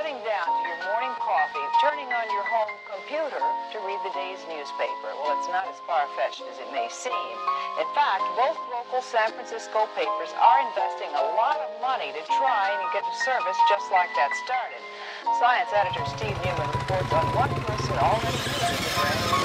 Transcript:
sitting down to your morning coffee, turning on your home computer to read the day's newspaper. Well, it's not as far-fetched as it may seem. In fact, both local San Francisco papers are investing a lot of money to try and get a service just like that started. Science editor Steve Newman reports on one person already using the brand